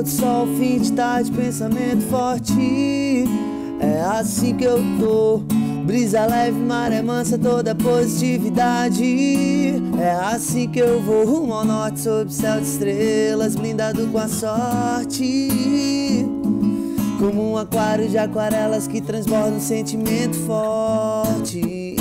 Pôr do sol, fim de tarde, pensamento forte. É assim que eu tô. Brisa leve, maré mansa, toda positividade. É assim que eu vou rumo ao norte, sob céu de estrelas, blindado com a sorte. Como um aquário de aquarelas que transborda um sentimento forte.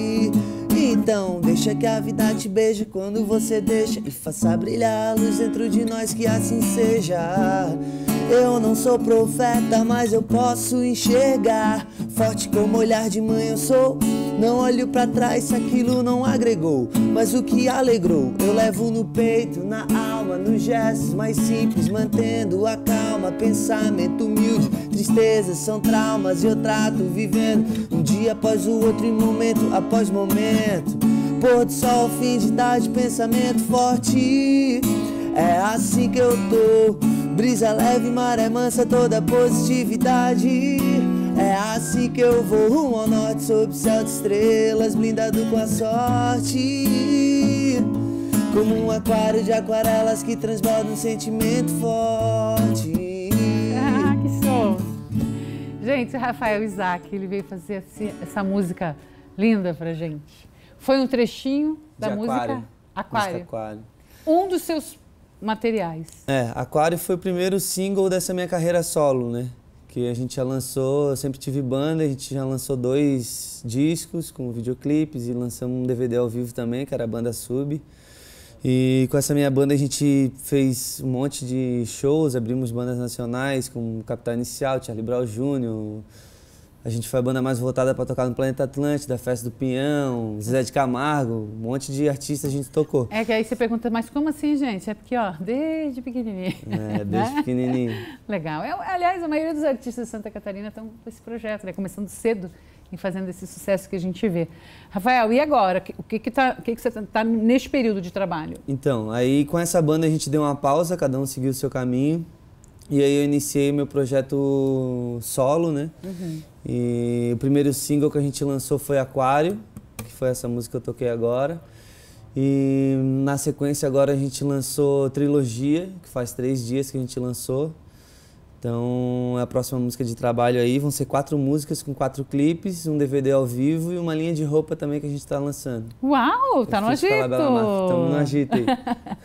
Então deixa que a vida te beije quando você deixa e faça brilhar a luz dentro de nós, que assim seja. Eu não sou profeta, mas eu posso enxergar. Forte como olhar de mãe eu sou. Não olho pra trás se aquilo não agregou, mas o que alegrou eu levo no peito, na alma, nos gestos mais simples, mantendo a calma. Pensamento humilde, tristezas são traumas e eu trato vivendo um dia após o outro e momento após momento. Pôr do sol, fim de tarde, pensamento forte. É assim que eu tô. Brisa leve, maré mansa, toda positividade. É assim que eu vou rumo ao norte, sob céu de estrelas, blindado com a sorte. Como um aquário de aquarelas que transborda um sentimento forte. Ah, que show! Gente, Rafael Isaac, ele veio fazer essa música linda pra gente. Foi um trechinho da música Aquário. Aquário. Um dos seus materiais. Aquário foi o primeiro single dessa minha carreira solo, né? Que a gente já lançou, eu sempre tive banda, a gente já lançou 2 discos com videoclipes e lançamos um DVD ao vivo também, que era a banda Sub. E com essa minha banda a gente fez um monte de shows, abrimos bandas nacionais com Capital Inicial, Charlie Brown Jr., a gente foi a banda mais voltada para tocar no Planeta Atlântida, Festa do Pinhão, Zezé de Camargo, um monte de artistas a gente tocou. É que aí você pergunta, mas como assim, gente? É porque, ó, desde pequenininho. Desde pequenininho. Legal. Aliás, a maioria dos artistas de Santa Catarina estão com esse projeto, né? Começando cedo e fazendo esse sucesso que a gente vê. Rafael, e agora? O que você está neste período de trabalho? Então, aí com essa banda a gente deu uma pausa, cada um seguiu o seu caminho. E aí eu iniciei meu projeto solo, né? Uhum. E o primeiro single que a gente lançou foi Aquário, que foi essa música que eu toquei agora. E na sequência agora a gente lançou Trilogia, que faz 3 dias que a gente lançou. Então, a próxima música de trabalho aí vão ser 4 músicas com 4 clipes, um DVD ao vivo e uma linha de roupa também que a gente está lançando. Uau, tá no agito! Estamos no agito aí.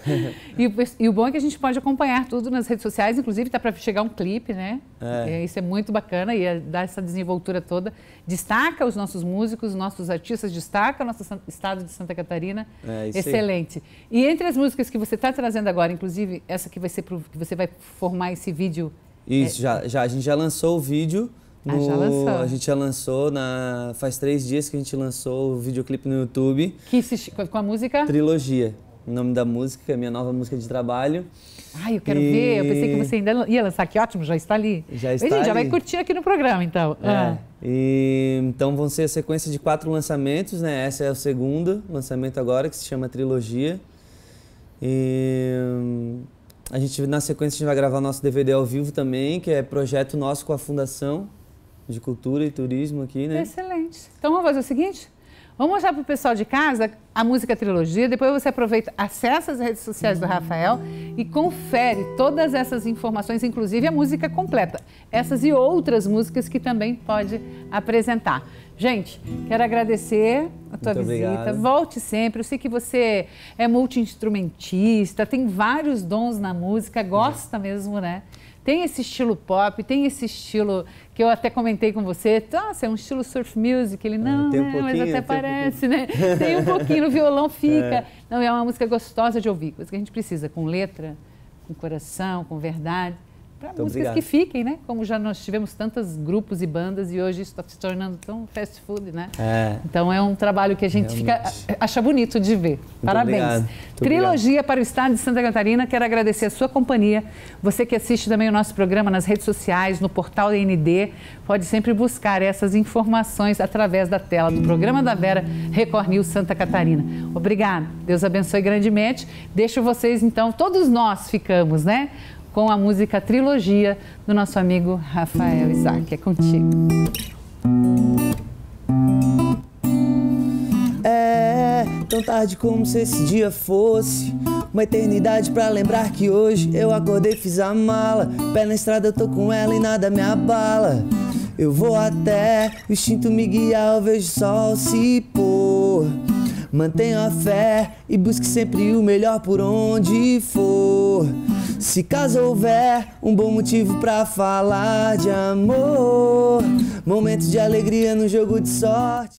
E o bom é que a gente pode acompanhar tudo nas redes sociais, inclusive tá para chegar um clipe, né? Isso é muito bacana e dá essa desenvoltura toda. Destaca os nossos músicos, os nossos artistas, destaca o nosso estado de Santa Catarina. Excelente. Aí. E entre as músicas que você está trazendo agora, inclusive essa que vai ser que você vai formar esse vídeo. Isso, a gente já lançou o vídeo. Já lançou. A gente já lançou, faz 3 dias que a gente lançou o videoclipe no YouTube. Com a música? Trilogia. O nome da música, é a minha nova música de trabalho. Ai, eu quero ver. Eu pensei que você ainda ia lançar. Que ótimo, já está ali. Já está ali. Já vai curtir aqui no programa, então. Então vão ser a sequência de 4 lançamentos, né? Essa é o segundo lançamento agora, que se chama Trilogia. Na sequência, a gente vai gravar nosso DVD ao vivo também, que é projeto nosso com a Fundação de Cultura e Turismo aqui, né? Excelente. Então, vamos fazer o seguinte? Vamos mostrar para o pessoal de casa a música Trilogia, depois você aproveita, acessa as redes sociais do Rafael e confere todas essas informações, inclusive a música completa. Essas e outras músicas que também pode apresentar. Gente, quero agradecer a tua visita. Obrigado. Volte sempre. Eu sei que você é multi-instrumentista, tem vários dons na música, gosta mesmo, né? Tem esse estilo pop, tem esse estilo que eu até comentei com você. Nossa, é um estilo surf music. Ele não, mas até parece, né? Tem um pouquinho, no violão fica. Não, é uma música gostosa de ouvir, coisa que a gente precisa, com letra, com coração, com verdade. Para músicas que fiquem, né? Como já nós tivemos tantos grupos e bandas e hoje está se tornando tão fast food, né? Então é um trabalho que a gente acha bonito de ver. Parabéns. Trilogia para o Estado de Santa Catarina. Quero agradecer a sua companhia. Você que assiste também o nosso programa nas redes sociais, no portal da ND, pode sempre buscar essas informações através da tela do programa da Vera Record News Santa Catarina. Obrigada. Deus abençoe grandemente. Deixo vocês, então, todos nós ficamos, né? Com a música Trilogia do nosso amigo Rafael Isaac. É contigo. Tão tarde como se esse dia fosse uma eternidade pra lembrar que hoje eu acordei, fiz a mala. Pé na estrada, eu tô com ela e nada me abala. Eu vou até o instinto me guiar, eu vejo o sol se pôr. Mantenha a fé e busque sempre o melhor por onde for. Se caso houver um bom motivo pra falar de amor, momentos de alegria no jogo de sorte.